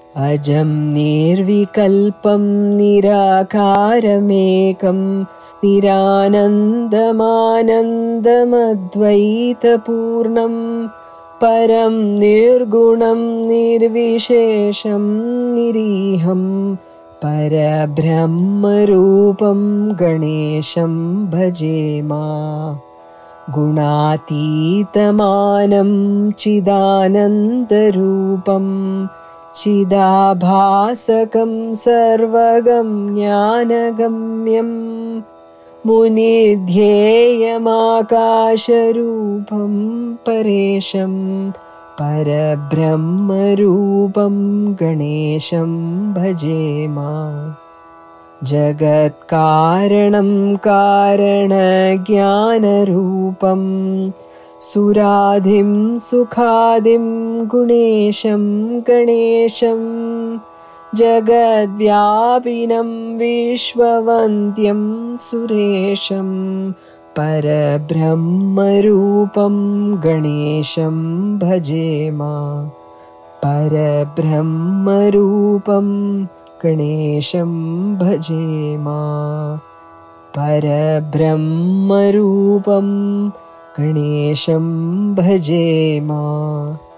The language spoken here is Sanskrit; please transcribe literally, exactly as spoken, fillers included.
अजं निर्विकल्पं निराकारमेकं निरानन्दमानन्दमद्वैतपूर्णं परं निर्गुणं निर्विशेषं निरीहं परब्रह्मरूपं गणेशं भजेमा। गुणातीतमानं चिदानन्दरूपं चिदाभासकं सर्वगं ज्ञानगम्यं मुनिध्येयमाकाशरूपं परेशं परब्रह्मरूपं गणेशं भजेमा। जगत्कारणं कारणज्ञानरूपं सुराधिं सुखादिं गुणेशं गणेशं जगद्व्यापिनं विश्ववन्द्यं सुरेशं परब्रह्मरूपं गणेशं भजेमा। परब्रह्मरूपं गणेशं भजेमा। परब्रह्मरूपं गणेशं भजेमा।